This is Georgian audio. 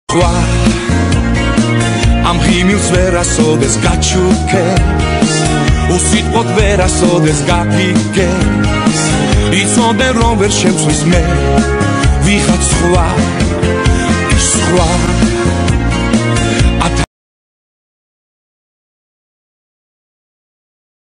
სხვა ამ ღიმილს ვერასოდეს გაჩუქეს უსიტყვოდ ვერასოდეს გაგიგეს იცოდნენ რომ ვერ შემცვის მე ვიღაც სხვა ის სხვა